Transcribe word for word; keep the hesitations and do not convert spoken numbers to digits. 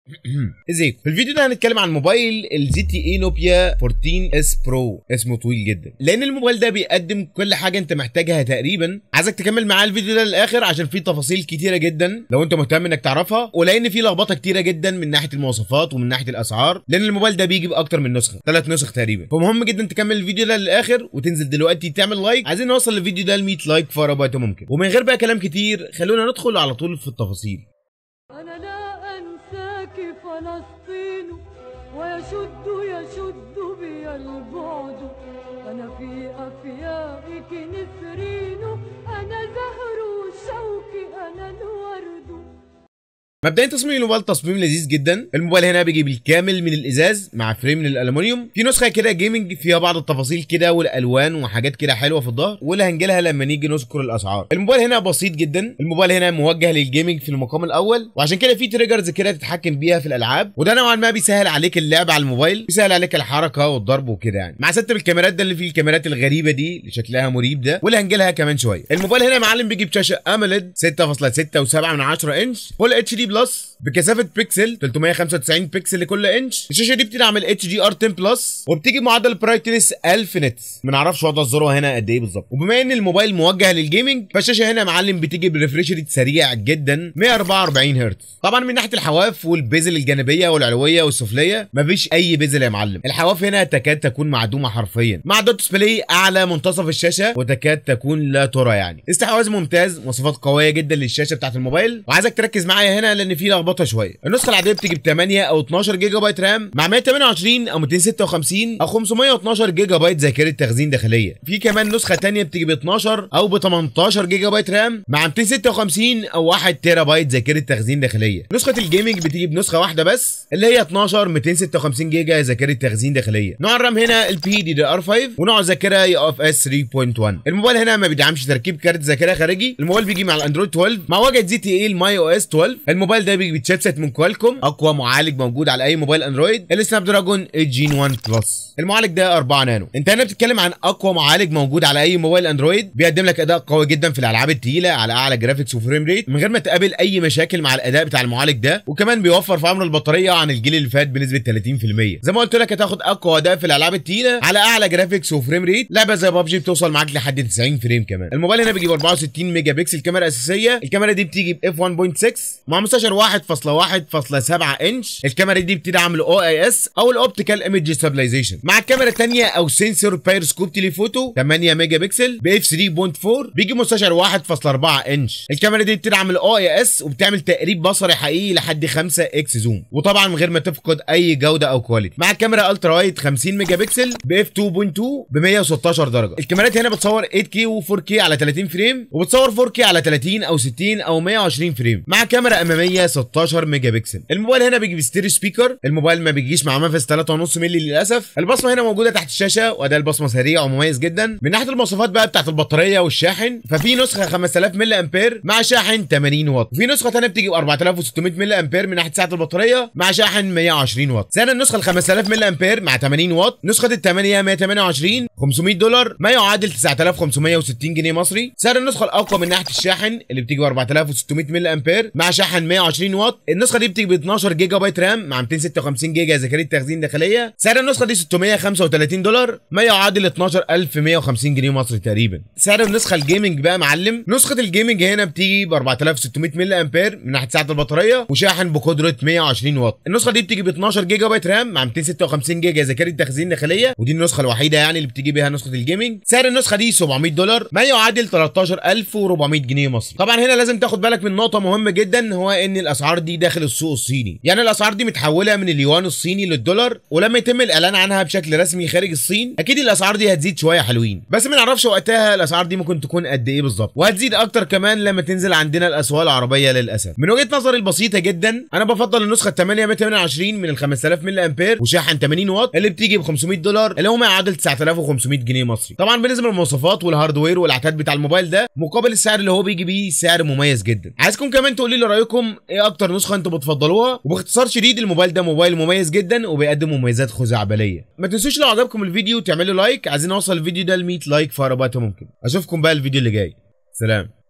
ازيكم؟ في الفيديو ده هنتكلم عن موبايل الزي تي اي نوبيا أربعتاشر اس برو. اسمه طويل جدا لان الموبايل ده بيقدم كل حاجه انت محتاجها تقريبا. عايزك تكمل معايا الفيديو ده للاخر عشان فيه تفاصيل كتيره جدا لو انت مهتم انك تعرفها، ولان فيه لخبطه كتيره جدا من ناحيه المواصفات ومن ناحيه الاسعار، لان الموبايل ده بيجي باكتر من نسخه، ثلاث نسخ تقريبا. فمهم جدا تكمل الفيديو ده للاخر وتنزل دلوقتي تعمل لايك. عايزين نوصل الفيديو ده ل مية لايك في اقرب وقت ممكن. ومن غير بقى كلام كتير خلونا ندخل على طول في التفاصيل. أنا لا أنساك فلسطين ويشد يشد بي البعد. أنا في أفيائك نسرين، أنا زهر الشوك، أنا الورد. مبدئيا تصميم الموبايل تصميم لذيذ جدا. الموبايل هنا بيجي بالكامل من الازاز مع فريم من الالومنيوم. في نسخه كده جيمنج فيها بعض التفاصيل كده والالوان وحاجات كده حلوه في الظهر، واللي هنجيلها لما نيجي نذكر الاسعار. الموبايل هنا بسيط جدا. الموبايل هنا موجه للجيمنج في المقام الاول، وعشان كده في تريجرز كده تتحكم بيها في الالعاب، وده نوعا ما بيسهل عليك اللعب على الموبايل، بيسهل عليك الحركه والضرب وكده يعني. مع ست الكاميرات ده اللي فيه الكاميرات الغريبه دي اللي شكلها مريب ده، واللي هنجيلها كمان شويه. الموبايل هنا يا معلم بيجي بشاشه اموليد ستة فاصلة ستة وسبعة من عشرة انش فول اتش دي بلس بكثافه بيكسل ثلاثمية وخمسة وتسعين بيكسل لكل انش. الشاشه دي بتدعم اتش دي ار عشرة بلس، وبتيجي بمعدل برايتنس ألف نتس. ما نعرفش وضع الذروه هنا قد ايه بالظبط. وبما ان الموبايل موجه للجيمنج فالشاشه هنا يا معلم بتيجي بريفريش ريت سريع جدا مية واربعة واربعين هرتز. طبعا من ناحيه الحواف والبيزل الجانبيه والعلويه والسفليه مفيش اي بيزل يا معلم. الحواف هنا تكاد تكون معدومه حرفيا، مع دوت ديسبلاي اعلى منتصف الشاشه وتكاد تكون لا ترى يعني. استحواذ ممتاز، مواصفات قويه جدا للشاشه بتاعت الموبايل. وعايزك تركز معايا هنا لان في لخبطه شويه. النسخه العاديه بتيجي ب ثمانية او اتناشر جيجا بايت رام مع مية وتمنية وعشرين او ميتين وستة وخمسين او خمسمية واتناشر جيجا بايت ذاكره تخزين داخليه. في كمان نسخه ثانيه بتيجي ب اتناشر او ب تمنتاشر جيجا بايت رام مع ميتين وستة وخمسين او واحد تيرا بايت ذاكره تخزين داخليه. نسخه الجيمنج بتيجي بنسخه واحده بس اللي هي اتناشر ميتين وستة وخمسين جيجا ذاكره تخزين داخليه. نوع الرام هنا البي دي دي ار خمسة، ونوع الذاكره يو اف اس ثلاثة نقطة واحد. الموبايل هنا ما بيدعمش تركيب كارت ذاكره خارجي. الموبايل بيجي مع الاندرويد اتناشر مع واجهه زي تي اي الماي او اس اتناشر. الموبايل ده بيجي بتشيبسيت من كوالكوم، اقوى معالج موجود على اي موبايل اندرويد، السناب دراجون ثمانية جين واحد بلس. المعالج ده أربعة نانو. انت هنا بتتكلم عن اقوى معالج موجود على اي موبايل اندرويد، بيقدم لك اداء قوي جدا في الالعاب الثقيله على اعلى جرافيكس وفريم ريت من غير ما تقابل اي مشاكل مع الاداء بتاع المعالج ده. وكمان بيوفر في عمر البطاريه عن الجيل اللي فات بنسبه ثلاثين في المية. زي ما قلت لك هتاخد اقوى اداء في الالعاب الثقيله على اعلى جرافيكس وفريم ريت. لعبه زي بابجي بتوصل معاك لحد تسعين فريم كمان. الموبايل هنا بيجي ب اربعة وستين ميجا بكسل كاميرا اساسيه. الكاميرا دي بتيجي ب اف واحد فاصلة ستة مع مستشعر واحد فاصلة واحد فاصلة سبعة انش. الكاميرا دي بتدعم الاو اي اس او الاوبتيكال ايمج ستابلايزيشن. مع الكاميرا الثانيه او سنسور بايروسكوب تيليفوتو ثمانية ميجا بكسل ب اف ثلاثة فاصلة أربعة بيجي مستشعر واحد فاصلة اربعة انش. الكاميرا دي بتدعم الاو اي اس وبتعمل تقريب بصري حقيقي لحد خمسة اكس زوم، وطبعا من غير ما تفقد اي جوده او كواليتي. مع الكاميرا الترا وايد خمسين ميجا بكسل ب اف اتنين فاصلة اتنين ب مية وستاشر درجه. الكاميرات هنا بتصور ثمانية كيه و فور كيه على ثلاثين فريم، وبتصور فور كيه على ثلاثين او ستين او مية وعشرين فريم. مع كاميرا اماميه ستاشر ميجا بكسل. الموبايل هنا بيجي بستيريو سبيكر. الموبايل ما بيجيش مع منفذ ثلاثة ونص مللي للاسف. البصمه هنا موجوده تحت الشاشه واداء البصمه سريع ومميز جدا. من ناحيه المواصفات بقى بتاعت البطاريه والشاحن، ففي نسخه خمسة آلاف ملي امبير مع شاحن ثمانين واط، وفي نسخه ثانيه بتيجي ب اربعة آلاف وستمية ملي امبير من ناحيه سعه البطاريه مع شاحن مية وعشرين واط. سعر النسخه ال خمسة آلاف ملي امبير مع ثمانين واط، نسخه ال ثمانية مية وتمنية وعشرين خمسمية دولار ما يعادل تسعة آلاف وخمسمية وستين جنيه مصري. سعر النسخه الاقوى من ناحيه الشاحن اللي بتيجي ب اربعة آلاف وستمية ملي امبير مع شاحن مية وعشرين واط. النسخه دي بتيجي ب اتناشر جيجا بايت رام مع ميتين وستة وخمسين جيجا ذاكره تخزين داخليه. سعر النسخه دي ستمية وخمسة وتلاتين دولار ما يعادل اتناشر الف ومية وخمسين جنيه مصري تقريبا. سعر النسخه الجيمنج بقى معلم، نسخه الجيمنج هنا بتيجي ب اربعة آلاف وستمية ملي امبير من ناحيه سعه البطاريه وشاحن بقدره مية وعشرين واط. النسخه دي بتيجي ب اتناشر جيجا بايت رام مع ميتين وستة وخمسين جيجا ذاكره تخزين داخليه، ودي النسخه الوحيده يعني اللي بتيجي بيها نسخه الجيمنج. سعر النسخه دي سبعمية دولار ما يعادل تلتاشر الف واربعمية جنيه مصري. طبعا هنا لازم تاخد بالك من نقطه مهمه جدا، هو ان الاسعار دي داخل السوق الصيني، يعني الاسعار دي متحوله من اليوان الصيني للدولار، ولما يتم الاعلان عنها بشكل رسمي خارج الصين اكيد الاسعار دي هتزيد شويه حلوين، بس ما نعرفش وقتها الاسعار دي ممكن تكون قد ايه بالظبط، وهتزيد اكتر كمان لما تنزل عندنا الاسواق العربيه للاسف. من وجهه نظري البسيطه جدا انا بفضل النسخه ثمانية مية وتمنية وعشرين من ال خمسة آلاف ملي امبير وشاحن ثمانين واط اللي بتيجي ب خمسمية دولار اللي هو ما يعادل تسعة آلاف وخمسمية جنيه مصري. طبعا بالنسبه للمواصفات والهاردوير والعتاد بتاع الموبايل ده مقابل السعر اللي هو بيجي بيه سعر مميز جدا. عايزكم كمان تقولوا لي رايكم ايه اكتر نسخه انتوا بتفضلوها، وباختصار شديد الموبايل ده موبايل مميز جدا وبيقدم مميزات خزعبليه. ما تنسوش لو عجبكم الفيديو تعملوا لايك. عايزين نوصل الفيديو ده ل مية لايك في اقرب وقت ممكن. اشوفكم بقى الفيديو اللي جاي. سلام.